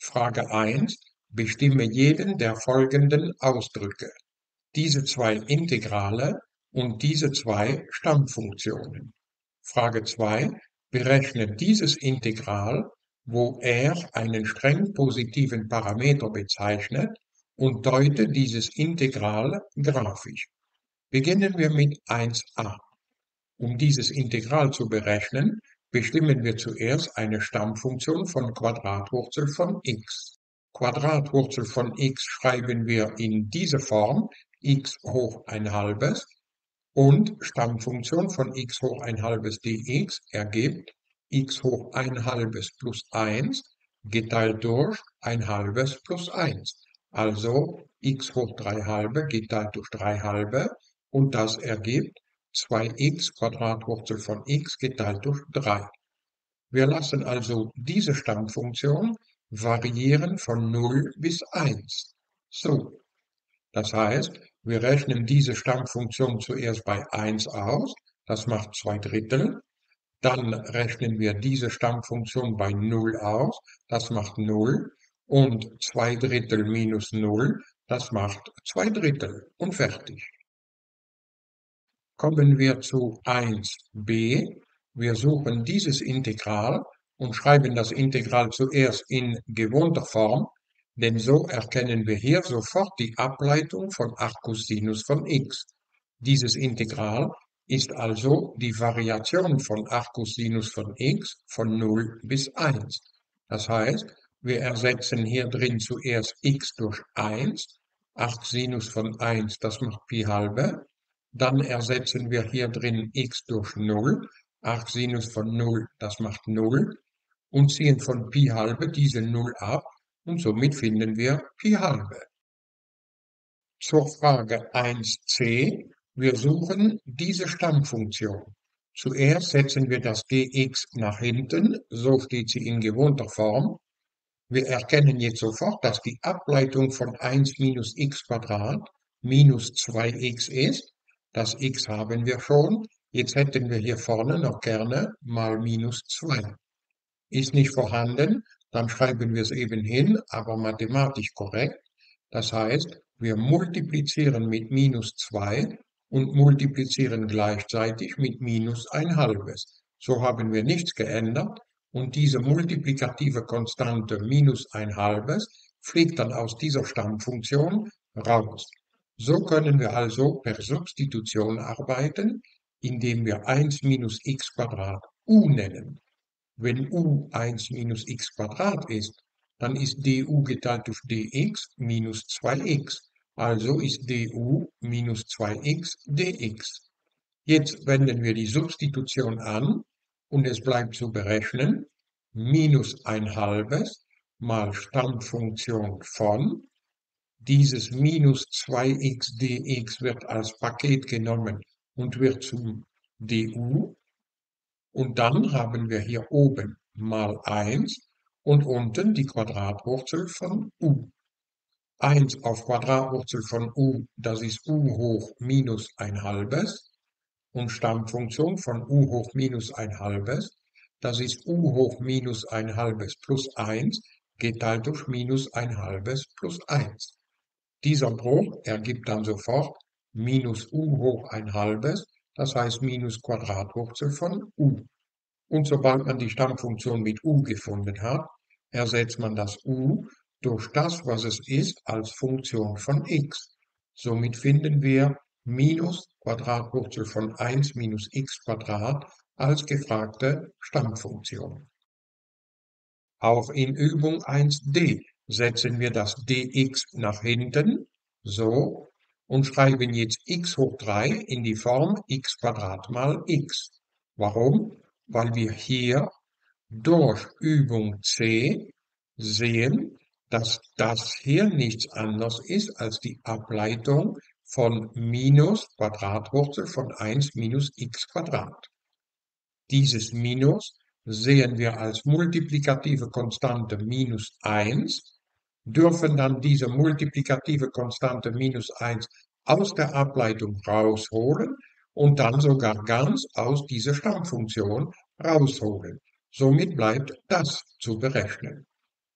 Frage 1. Bestimme jeden der folgenden Ausdrücke: diese zwei Integrale und diese zwei Stammfunktionen. Frage 2. Berechne dieses Integral, wo r einen streng positiven Parameter bezeichnet, und deute dieses Integral grafisch. Beginnen wir mit 1a. Um dieses Integral zu berechnen, bestimmen wir zuerst eine Stammfunktion von Quadratwurzel von x. Quadratwurzel von x schreiben wir in dieser Form x hoch ein halbes und Stammfunktion von x hoch ein halbes dx ergibt x hoch ein halbes plus 1 geteilt durch ein halbes plus 1. Also x hoch 3 halbe geteilt durch 3 halbe und das ergibt 2x Quadratwurzel von x geteilt durch 3. Wir lassen also diese Stammfunktion variieren von 0 bis 1. So, das heißt, wir rechnen diese Stammfunktion zuerst bei 1 aus, das macht 2/3. Dann rechnen wir diese Stammfunktion bei 0 aus, das macht 0. Und 2/3 minus 0, das macht 2/3 und fertig. Kommen wir zu 1b. Wir suchen dieses Integral und schreiben das Integral zuerst in gewohnter Form, denn so erkennen wir hier sofort die Ableitung von Arccosinus von x. Dieses Integral ist also die Variation von Arccosinus von x von 0 bis 1. Das heißt, wir ersetzen hier drin zuerst x durch 1, Arcsinus von 1, das macht Pi halbe. Dann ersetzen wir hier drin x durch 0, Arcsinus von 0, das macht 0, und ziehen von Pi halbe diese 0 ab, und somit finden wir Pi halbe. Zur Frage 1c. Wir suchen diese Stammfunktion. Zuerst setzen wir das dx nach hinten, so steht sie in gewohnter Form. Wir erkennen jetzt sofort, dass die Ableitung von 1 minus x Quadrat minus 2x ist. Das x haben wir schon. Jetzt hätten wir hier vorne noch gerne mal minus 2. Ist nicht vorhanden, dann schreiben wir es eben hin, aber mathematisch korrekt. Das heißt, wir multiplizieren mit minus 2 und multiplizieren gleichzeitig mit minus ein halbes. So haben wir nichts geändert und diese multiplikative Konstante minus ein halbes fliegt dann aus dieser Stammfunktion raus. So können wir also per Substitution arbeiten, indem wir 1 minus x Quadrat u nennen. Wenn u 1 minus x Quadrat ist, dann ist du geteilt durch dx minus 2x. Also ist du minus 2x dx. Jetzt wenden wir die Substitution an und es bleibt zu berechnen minus ein halbes mal Stammfunktion von. Dieses minus 2x dx wird als Paket genommen und wird zum du. Und dann haben wir hier oben mal 1 und unten die Quadratwurzel von u. 1 auf Quadratwurzel von u, das ist u hoch minus ein halbes. Und Stammfunktion von u hoch minus ein halbes, das ist u hoch minus ein halbes plus 1 geteilt durch minus ein halbes plus 1. Dieser Bruch ergibt dann sofort minus u hoch ein halbes, das heißt minus Quadratwurzel von u. Und sobald man die Stammfunktion mit u gefunden hat, ersetzt man das u durch das, was es ist, als Funktion von x. Somit finden wir minus Quadratwurzel von 1 minus x Quadrat als gefragte Stammfunktion. Auch in Übung 1d setzen wir das dx nach hinten, so, und schreiben jetzt x hoch 3 in die Form x Quadrat mal x. Warum? Weil wir hier durch Übung C sehen, dass das hier nichts anderes ist als die Ableitung von minus Quadratwurzel von 1 minus x Quadrat. Dieses Minus sehen wir als multiplikative Konstante minus 1, dürfen dann diese multiplikative Konstante minus 1 aus der Ableitung rausholen und dann sogar ganz aus dieser Stammfunktion rausholen. Somit bleibt das zu berechnen.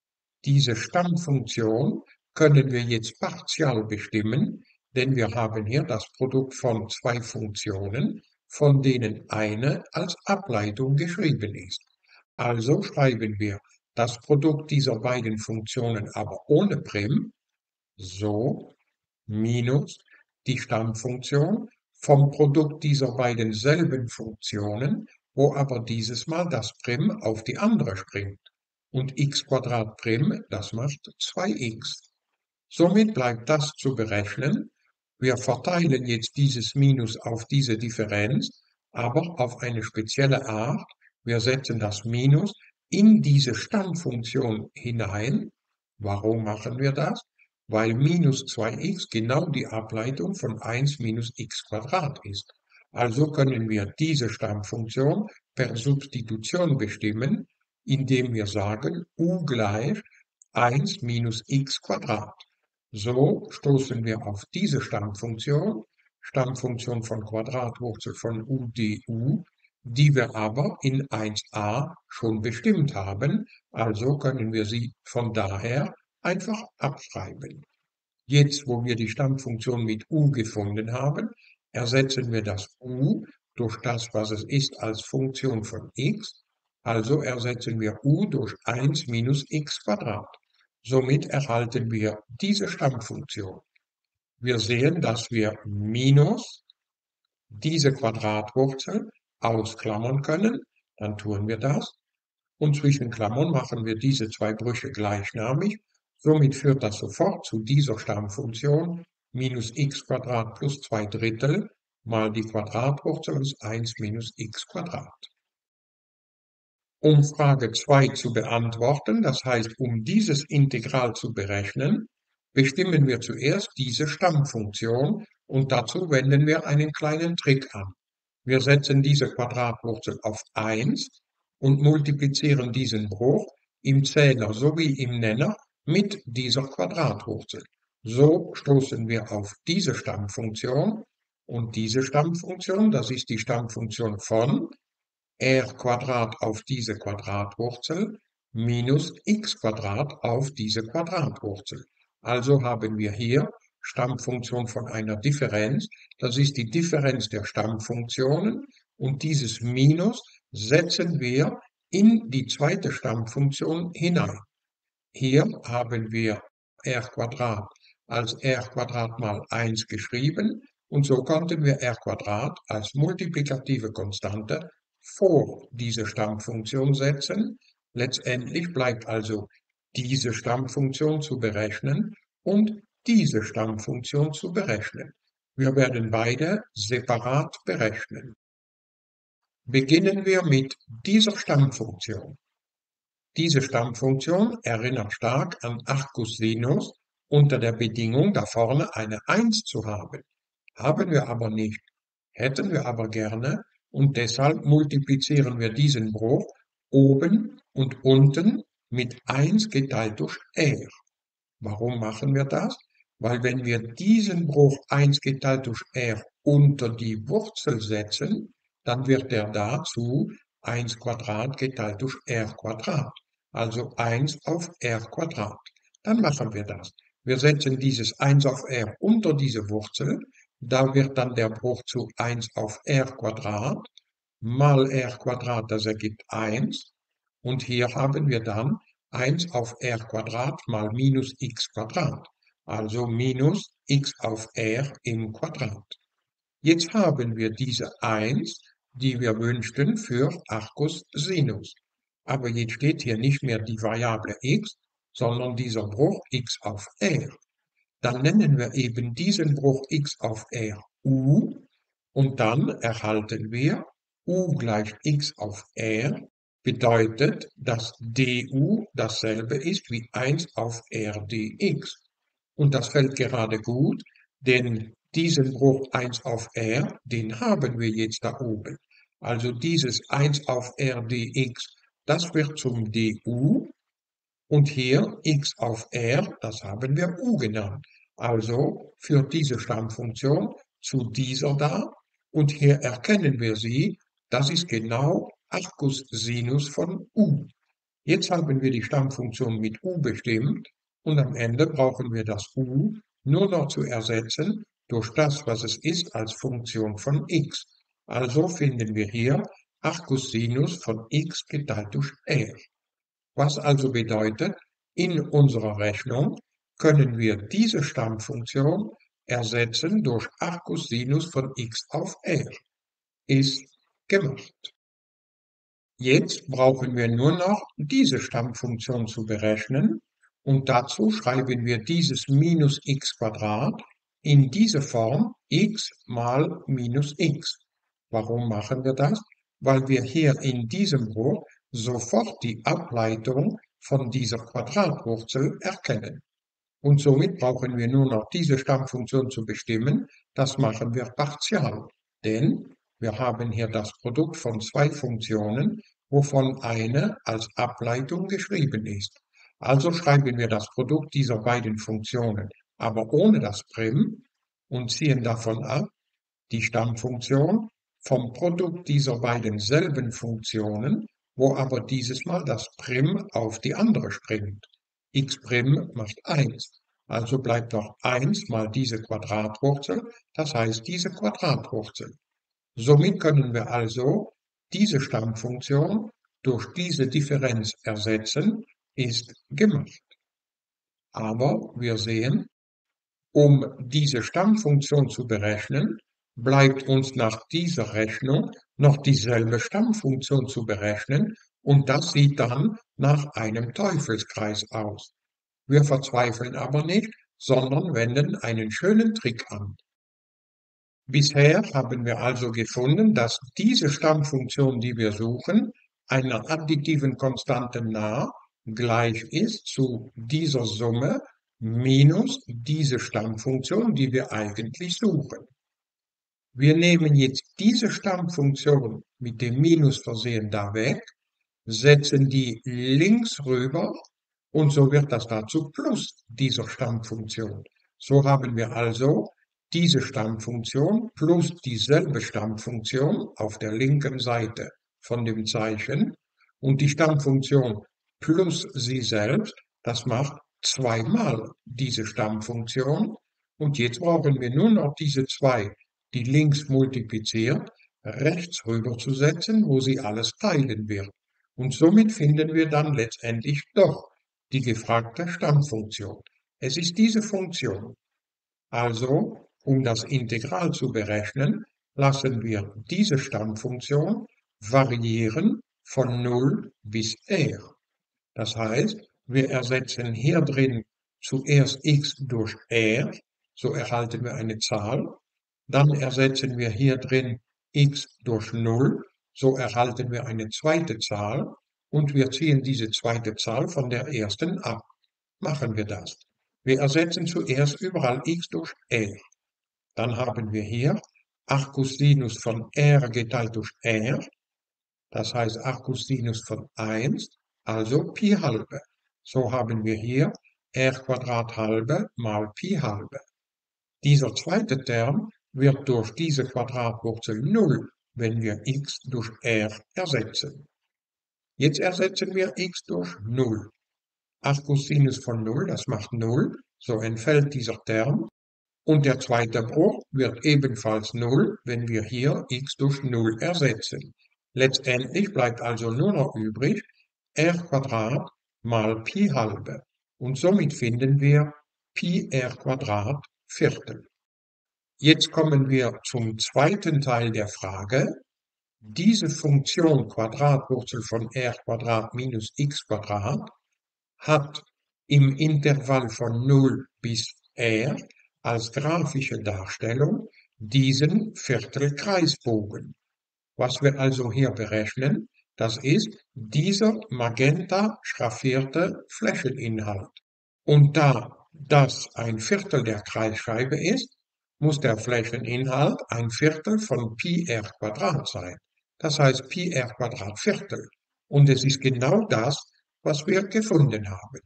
Diese Stammfunktion können wir jetzt partial bestimmen, denn wir haben hier das Produkt von zwei Funktionen, von denen eine als Ableitung geschrieben ist. Also schreiben wir das Produkt dieser beiden Funktionen aber ohne Prim, so minus die Stammfunktion vom Produkt dieser beiden selben Funktionen, wo aber dieses Mal das Prim auf die andere springt. Und x Prim, das macht 2x. Somit bleibt das zu berechnen. Wir verteilen jetzt dieses Minus auf diese Differenz, aber auf eine spezielle Art. Wir setzen das Minus in diese Stammfunktion hinein. Warum machen wir das? Weil minus 2x genau die Ableitung von 1 minus x Quadrat ist. Also können wir diese Stammfunktion per Substitution bestimmen, indem wir sagen u gleich 1 minus x Quadrat. So stoßen wir auf diese Stammfunktion von Quadratwurzel von u du, die wir aber in 1a schon bestimmt haben, also können wir sie von daher einfach abschreiben. Jetzt, wo wir die Stammfunktion mit u gefunden haben, ersetzen wir das u durch das, was es ist, als Funktion von x, also ersetzen wir u durch 1 minus x Quadrat. Somit erhalten wir diese Stammfunktion. Wir sehen, dass wir minus diese Quadratwurzel ausklammern können, dann tun wir das. Und zwischen Klammern machen wir diese zwei Brüche gleichnamig. Somit führt das sofort zu dieser Stammfunktion minus x Quadrat plus 2/3 mal die Quadratwurzel ist 1 minus x Quadrat. Um Frage 2 zu beantworten, das heißt, um dieses Integral zu berechnen, bestimmen wir zuerst diese Stammfunktion und dazu wenden wir einen kleinen Trick an. Wir setzen diese Quadratwurzel auf 1 und multiplizieren diesen Bruch im Zähler sowie im Nenner mit dieser Quadratwurzel. So stoßen wir auf diese Stammfunktion und diese Stammfunktion, das ist die Stammfunktion von r² auf diese Quadratwurzel minus x² auf diese Quadratwurzel. Also haben wir hier Stammfunktion von einer Differenz, das ist die Differenz der Stammfunktionen und dieses Minus setzen wir in die zweite Stammfunktion hinein. Hier haben wir r² als r² mal 1 geschrieben und so konnten wir r² als multiplikative Konstante vor diese Stammfunktion setzen. Letztendlich bleibt also diese Stammfunktion zu berechnen und diese Stammfunktion zu berechnen. Wir werden beide separat berechnen. Beginnen wir mit dieser Stammfunktion. Diese Stammfunktion erinnert stark an Arcus-Sinus unter der Bedingung, da vorne eine 1 zu haben. Haben wir aber nicht, hätten wir aber gerne und deshalb multiplizieren wir diesen Bruch oben und unten mit 1 geteilt durch r. Warum machen wir das? Weil wenn wir diesen Bruch 1 geteilt durch r unter die Wurzel setzen, dann wird er dazu 1² geteilt durch r², also 1 auf r². Dann machen wir das. Wir setzen dieses 1 auf r unter diese Wurzel, da wird dann der Bruch zu 1 auf r² mal r², das ergibt 1. Und hier haben wir dann 1 auf r² mal minus x², also minus x auf r im Quadrat. Jetzt haben wir diese 1, die wir wünschten für Arcus Sinus. Aber jetzt steht hier nicht mehr die Variable x, sondern dieser Bruch x auf r. Dann nennen wir eben diesen Bruch x auf r u und dann erhalten wir u gleich x auf r, bedeutet, dass du dasselbe ist wie 1 auf r dx. Und das fällt gerade gut, denn diesen Bruch 1 auf r, den haben wir jetzt da oben. Also dieses 1 auf r dx, das wird zum du und hier x auf r, das haben wir u genannt. Also führt diese Stammfunktion zu dieser da und hier erkennen wir sie, das ist genau Arcus Sinus von u. Jetzt haben wir die Stammfunktion mit u bestimmt und am Ende brauchen wir das u nur noch zu ersetzen durch das, was es ist, als Funktion von x. Also finden wir hier 8 Cosinus von x geteilt durch r. Was also bedeutet, in unserer Rechnung können wir diese Stammfunktion ersetzen durch 8 Cosinus von x auf r. Ist gemacht. Jetzt brauchen wir nur noch diese Stammfunktion zu berechnen und dazu schreiben wir dieses minus x Quadrat in diese Form x mal minus x. Warum machen wir das? Weil wir hier in diesem Bruch sofort die Ableitung von dieser Quadratwurzel erkennen. Und somit brauchen wir nur noch diese Stammfunktion zu bestimmen. Das machen wir partial, denn wir haben hier das Produkt von zwei Funktionen, wovon eine als Ableitung geschrieben ist. Also schreiben wir das Produkt dieser beiden Funktionen, aber ohne das Prim und ziehen davon ab die Stammfunktion vom Produkt dieser beiden selben Funktionen, wo aber dieses Mal das Prim auf die andere springt. X' macht 1, also bleibt noch 1 mal diese Quadratwurzel, das heißt diese Quadratwurzel. Somit können wir also diese Stammfunktion durch diese Differenz ersetzen, ist gemacht. Aber wir sehen, um diese Stammfunktion zu berechnen, bleibt uns nach dieser Rechnung noch dieselbe Stammfunktion zu berechnen und das sieht dann nach einem Teufelskreis aus. Wir verzweifeln aber nicht, sondern wenden einen schönen Trick an. Bisher haben wir also gefunden, dass diese Stammfunktion, die wir suchen, einer additiven Konstante nah gleich ist zu dieser Summe minus diese Stammfunktion, die wir eigentlich suchen. Wir nehmen jetzt diese Stammfunktion mit dem Minus versehen da weg, setzen die links rüber und so wird das dazu plus dieser Stammfunktion. So haben wir also diese Stammfunktion plus dieselbe Stammfunktion auf der linken Seite von dem Zeichen und die Stammfunktion plus sie selbst, das macht zweimal diese Stammfunktion und jetzt brauchen wir nur noch diese zwei, die links multipliziert, rechts rüber zu setzen, wo sie alles teilen wird. Und somit finden wir dann letztendlich doch die gefragte Stammfunktion. Es ist diese Funktion. Also, um das Integral zu berechnen, lassen wir diese Stammfunktion variieren von 0 bis r. Das heißt, wir ersetzen hier drin zuerst x durch r, so erhalten wir eine Zahl. Dann ersetzen wir hier drin x durch 0, so erhalten wir eine zweite Zahl und wir ziehen diese zweite Zahl von der ersten ab. Machen wir das. Wir ersetzen zuerst überall x durch r. Dann haben wir hier 8 Cosinus von r geteilt durch r, das heißt 8 Cosinus von 1, also Pi halbe. So haben wir hier r Quadrat halbe mal Pi halbe. Dieser zweite Term wird durch diese Quadratwurzel 0, wenn wir x durch r ersetzen. Jetzt ersetzen wir x durch 0. 8 Cosinus von 0, das macht 0, so entfällt dieser Term. Und der zweite Bruch wird ebenfalls 0, wenn wir hier x durch 0 ersetzen. Letztendlich bleibt also nur noch übrig r² mal Pi halbe. Und somit finden wir Pi r² Viertel. Jetzt kommen wir zum zweiten Teil der Frage. Diese Funktion Quadratwurzel von r² minus x² hat im Intervall von 0 bis r als grafische Darstellung diesen Viertelkreisbogen. Was wir also hier berechnen, das ist dieser magenta schraffierte Flächeninhalt. Und da das ein Viertel der Kreisscheibe ist, muss der Flächeninhalt ein Viertel von Pi r² sein. Das heißt Pi r² Viertel. Und es ist genau das, was wir gefunden haben.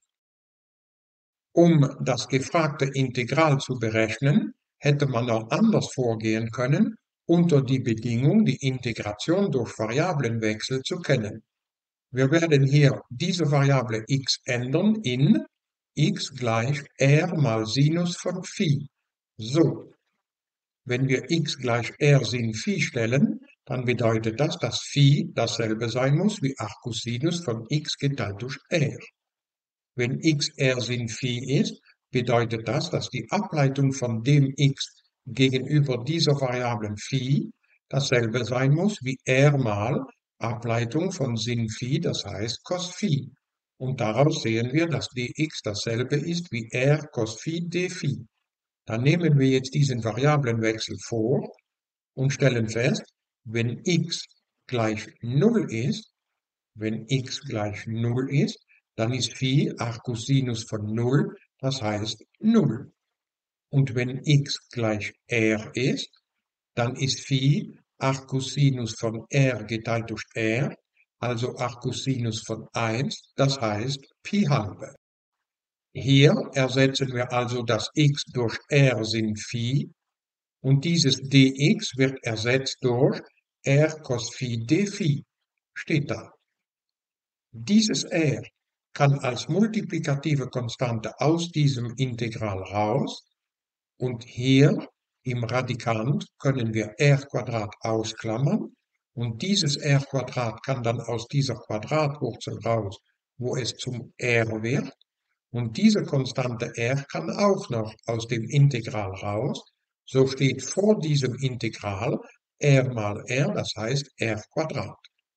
Um das gefragte Integral zu berechnen, hätte man auch anders vorgehen können, unter die Bedingung, die Integration durch Variablenwechsel zu kennen. Wir werden hier diese Variable x ändern in x gleich r mal Sinus von Phi. So, wenn wir x gleich r sin Phi stellen, dann bedeutet das, dass Phi dasselbe sein muss wie Arccosinus von x geteilt durch r. Wenn x r sin Phi ist, bedeutet das, dass die Ableitung von dem x gegenüber dieser Variablen Phi dasselbe sein muss wie r mal Ableitung von sin Phi, das heißt cos Phi. Und daraus sehen wir, dass dx dasselbe ist wie r cos Phi d Phi. Dann nehmen wir jetzt diesen Variablenwechsel vor und stellen fest, wenn x gleich 0 ist, wenn x gleich 0 ist, dann ist Phi Arccosinus von 0, das heißt 0. Und wenn x gleich r ist, dann ist Phi Arccosinus von r geteilt durch r, also Arccosinus von 1, das heißt Pi halbe. Hier ersetzen wir also das x durch r sin Phi und dieses dx wird ersetzt durch r cos Phi d Phi. Steht da. Dieses r kann als multiplikative Konstante aus diesem Integral raus und hier im Radikand können wir r² ausklammern und dieses r² kann dann aus dieser Quadratwurzel raus, wo es zum r wird. Und diese Konstante r kann auch noch aus dem Integral raus. So steht vor diesem Integral r mal r, das heißt r².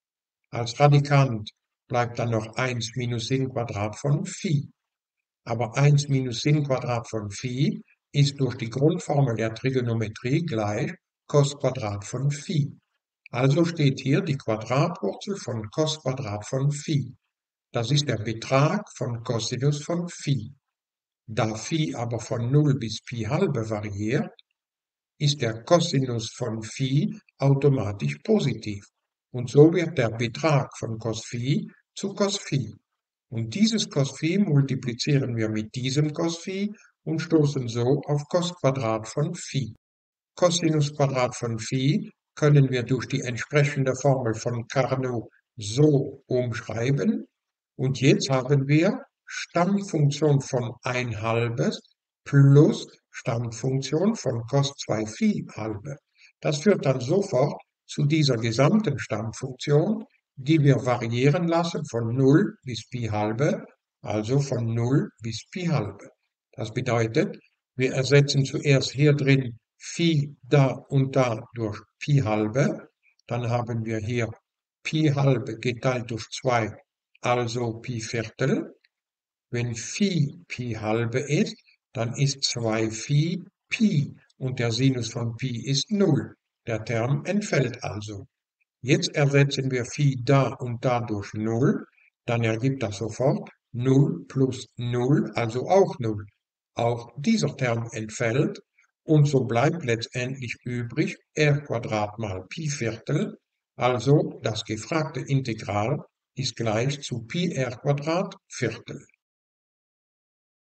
Als Radikand bleibt dann noch 1 minus Sin² von Phi. Aber 1 minus Sin² von Phi ist durch die Grundformel der Trigonometrie gleich Cos² von Phi. Also steht hier die Quadratwurzel von Cos² von Phi. Das ist der Betrag von Cosinus von Phi. Da Phi aber von 0 bis Pi halbe variiert, ist der Cosinus von Phi automatisch positiv. Und so wird der Betrag von Cos Phi zu Cos Phi. Und dieses Cos Phi multiplizieren wir mit diesem Cos Phi und stoßen so auf Cos² von Phi. Cosinus² von Phi können wir durch die entsprechende Formel von Carnot so umschreiben. Und jetzt haben wir Stammfunktion von 1/2 plus Stammfunktion von cos 2 Phi halbe. Das führt dann sofort zu dieser gesamten Stammfunktion, die wir variieren lassen von 0 bis Pi halbe, also von 0 bis Pi halbe. Das bedeutet, wir ersetzen zuerst hier drin Phi da und da durch Pi halbe, dann haben wir hier Pi halbe geteilt durch 2, also Pi Viertel. Wenn Phi Pi halbe ist, dann ist 2 Phi Pi und der Sinus von Pi ist 0. Der Term entfällt also. Jetzt ersetzen wir Phi da und da durch 0, dann ergibt das sofort 0 plus 0, also auch 0. Auch dieser Term entfällt und so bleibt letztendlich übrig r² mal Pi Viertel, also das gefragte Integral ist gleich zu Pi r² Viertel.